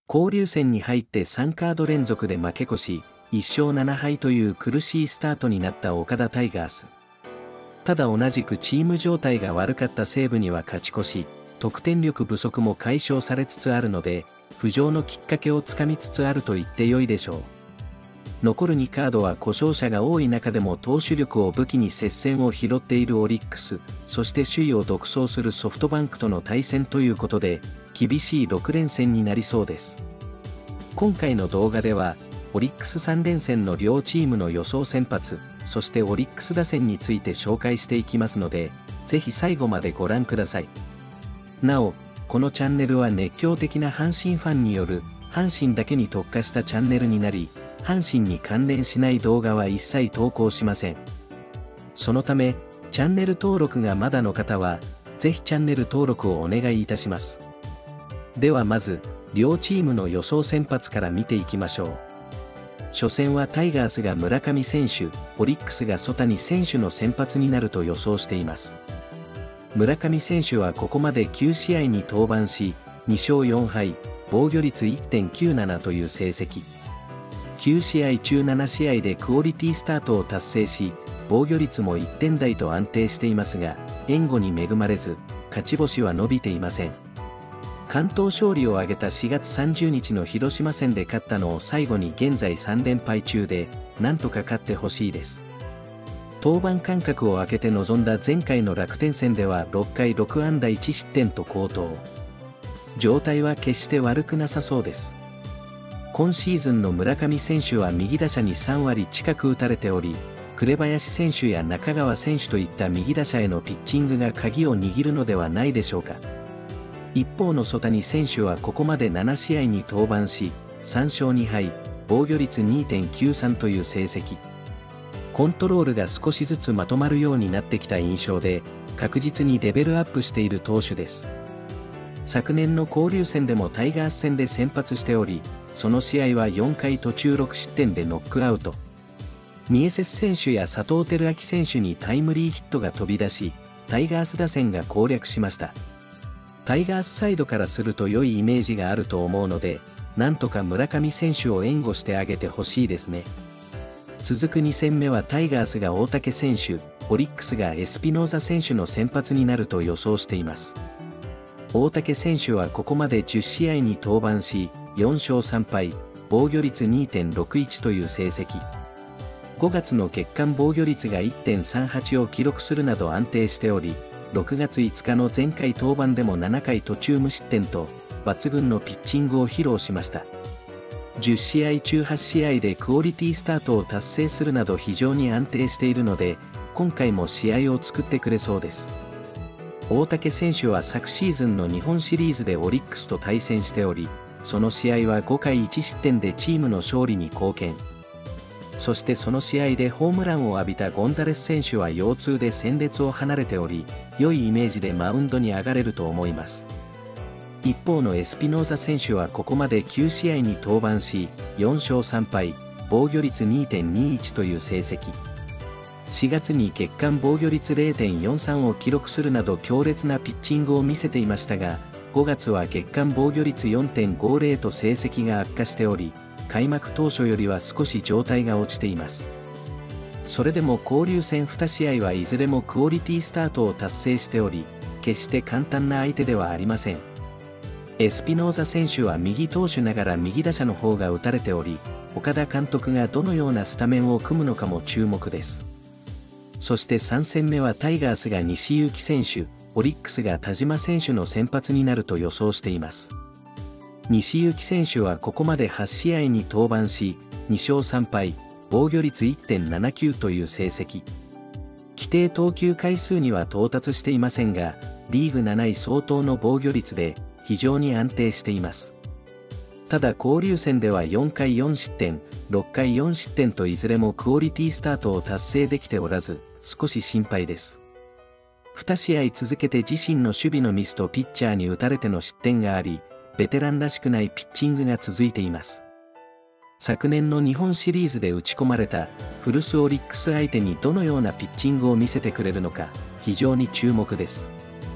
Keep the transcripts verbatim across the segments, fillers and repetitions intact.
交流戦に入ってさんカード連続で負け越し、いっしょうななはいという苦しいスタートになった岡田タイガース。ただ同じくチーム状態が悪かった西武には勝ち越し、得点力不足も解消されつつあるので、浮上のきっかけをつかみつつあると言ってよいでしょう。残るにカードは故障者が多い中でも投手力を武器に接戦を拾っているオリックス、そして首位を独走するソフトバンクとの対戦ということで、厳しいろくれんせんになりそうです。今回の動画では、オリックスさんれんせんの両チームの予想先発、そしてオリックス打線について紹介していきますので、ぜひ最後までご覧ください。なお、このチャンネルは熱狂的な阪神ファンによる、阪神だけに特化したチャンネルになり、阪神に関連しない動画は一切投稿しません。そのため、チャンネル登録がまだの方は、ぜひチャンネル登録をお願いいたします。ではまず、両チームの予想先発から見ていきましょう。初戦はタイガースが村上選手、オリックスが曽谷選手の先発になると予想しています。村上選手はここまできゅうしあいに登板し、にしょうよんはい、防御率 いってんきゅうなな という成績。きゅうしあい中ななしあいでクオリティスタートを達成し、防御率もいってんだいと安定していますが、援護に恵まれず、勝ち星は伸びていません。完投勝利を挙げたしがつさんじゅうにちの広島戦で勝ったのを最後に現在さんれんぱい中で、なんとか勝ってほしいです。登板間隔を空けて臨んだ前回の楽天戦ではろっかいろくあんだいちしってんと好投。状態は決して悪くなさそうです。今シーズンの村上選手は右打者にさんわり近く打たれており、紅林選手や中川選手といった右打者へのピッチングが鍵を握るのではないでしょうか。一方の曽谷選手はここまでななしあいに登板し、さんしょうにはい、防御率 にてんきゅうさん という成績。コントロールが少しずつまとまるようになってきた印象で、確実にレベルアップしている投手です。昨年の交流戦でもタイガース戦で先発しており、その試合はよんかい途中ろくしってんでノックアウト。ミエセス選手や佐藤輝明選手にタイムリーヒットが飛び出し、タイガース打線が攻略しました。タイガースサイドからすると良いイメージがあると思うので、なんとか村上選手を援護してあげてほしいですね。続くにせんめはタイガースが大竹選手、オリックスがエスピノーザ選手の先発になると予想しています。大竹選手はここまでじゅっしあいに登板し、よんしょうさんぱい、防御率 にてんろくいち という成績。ごがつの月間防御率が いってんさんはち を記録するなど安定しており、ろくがついつかの前回登板でもななかい途中無失点と、抜群のピッチングを披露しました。じゅっしあい中はちしあいでクオリティスタートを達成するなど非常に安定しているので、今回も試合を作ってくれそうです。大竹選手は昨シーズンの日本シリーズでオリックスと対戦しており、その試合はごかいいちしってんでチームの勝利に貢献。そしてその試合でホームランを浴びたゴンザレス選手は腰痛で戦列を離れており、良いイメージでマウンドに上がれると思います。一方のエスピノーザ選手はここまできゅうしあいに登板し、よんしょうさんぱい、防御率 にてんにいち という成績。しがつに月間防御率 れいてんよんさん を記録するなど強烈なピッチングを見せていましたが、ごがつは月間防御率 よんてんごぜろ と成績が悪化しており、開幕当初よりは少し状態が落ちています。それでも交流戦にしあいはいずれもクオリティスタートを達成しており、決して簡単な相手ではありません。エスピノーザ選手は右投手ながら右打者の方が打たれており、岡田監督がどのようなスタメンを組むのかも注目です。そしてさんせんめはタイガースが西勇輝選手、オリックスが田島選手の先発になると予想しています。西勇輝選手はここまではちしあいに登板し、にしょうさんぱい、防御率 いってんななきゅう という成績。規定投球回数には到達していませんが、リーグなない相当の防御率で非常に安定しています。ただ交流戦ではよんかいよんしってん、ろっかいよんしってんといずれもクオリティスタートを達成できておらず、少し心配です。にしあい続けて自身の守備のミスとピッチャーに打たれての失点があり、ベテランらしくないピッチングが続いています。昨年の日本シリーズで打ち込まれた古巣オリックス相手にどのようなピッチングを見せてくれるのか、非常に注目です。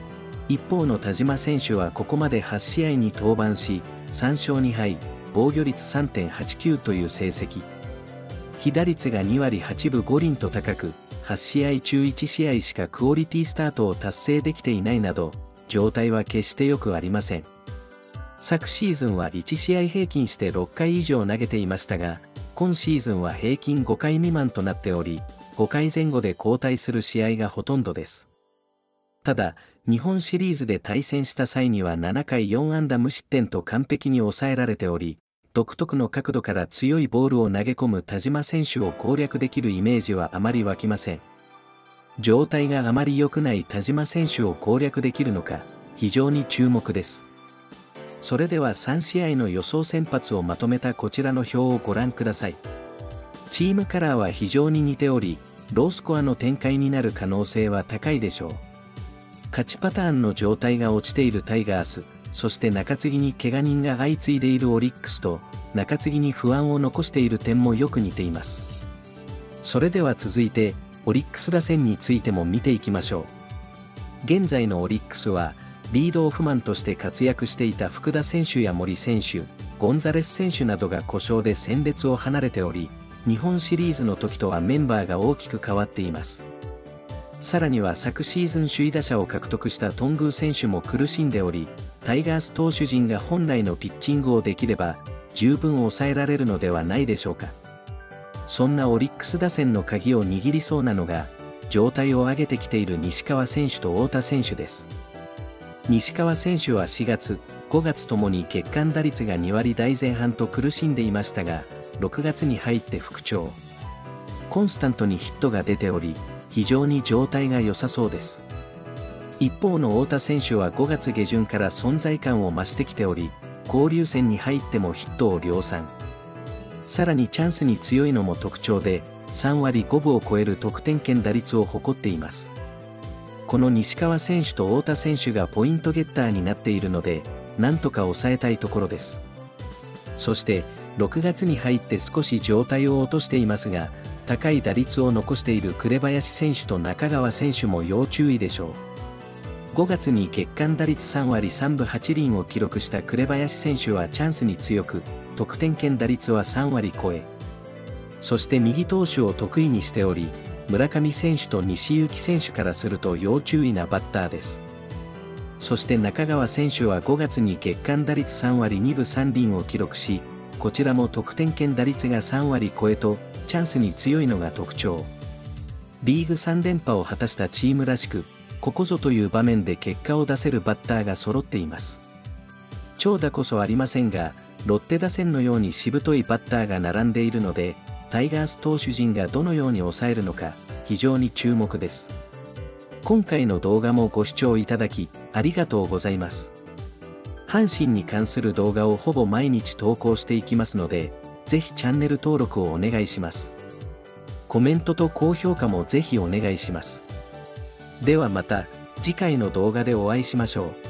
一方の田島選手はここまではち試合に登板し、さん勝に敗、防御率 さんてんはちきゅう という成績。被打率がに割はちぶご厘と高く、はち試合中いち試合しかクオリティスタートを達成できていないなど、状態は決して良くありません。昨シーズンはいち試合平均してろっかい以上投げていましたが、今シーズンは平均ごかい未満となっており、ごかいぜん後で交代する試合がほとんどです。ただ、日本シリーズで対戦した際にはななかいよん安打無失点と完璧に抑えられており、独特の角度から強いボールを投げ込む田島選手を攻略できるイメージはあまり湧きません。状態があまり良くない田島選手を攻略できるのか、非常に注目です。それではさん試合の予想先発をまとめたこちらの表をご覧ください。チームカラーは非常に似ており、ロースコアの展開になる可能性は高いでしょう。勝ちパターンの状態が落ちているタイガース、そして中継ぎに怪我人が相次いでいるオリックスと、中継ぎに不安を残している点もよく似ています。それでは続いて、オリックス打線についても見ていきましょう。現在のオリックスは、リードオフマンとして活躍していた福田選手や森選手、ゴンザレス選手などが故障で戦列を離れており、日本シリーズの時とはメンバーが大きく変わっています。さらには昨シーズン首位打者を獲得した頓宮選手も苦しんでおり、タイガース投手陣が本来のピッチングをできれば、十分抑えられるのではないでしょうか。そんなオリックス打線の鍵を握りそうなのが、状態を上げてきている西川選手と太田選手です。西川選手はしがつ、ごがつともに月間打率がに割台前半と苦しんでいましたが、ろくがつに入って復調。コンスタントにヒットが出ており、非常に状態が良さそうです。一方の太田選手はごがつ下旬から存在感を増してきており、交流戦に入ってもヒットを量産。さらにチャンスに強いのも特徴で、さん割ごぶを超える得点圏打率を誇っています。この西川選手と太田選手がポイントゲッターになっているので、なんとか抑えたいところです。そして、ろくがつに入って少し状態を落としていますが、高い打率を残している紅林選手と中川選手も要注意でしょう。ごがつに月間打率さん割さんぶはち厘を記録した紅林選手はチャンスに強く、得点圏打率はさん割超え。そして右投手を得意にしており、村上選手と西勇輝選手からすると要注意なバッターです。そして中川選手はごがつに月間打率さん割にぶさん厘を記録し、こちらも得点圏打率がさん割超えと、チャンスに強いのが特徴。リーグさん連覇を果たしたチームらしく、ここぞという場面で結果を出せるバッターが揃っています。長打こそありませんが、ロッテ打線のようにしぶといバッターが並んでいるので、タイガース投手陣がどのように抑えるのか、非常に注目です。今回の動画もご視聴いただき、ありがとうございます。阪神に関する動画をほぼ毎日投稿していきますので、ぜひチャンネル登録をお願いします。コメントと高評価もぜひお願いします。ではまた次回の動画でお会いしましょう。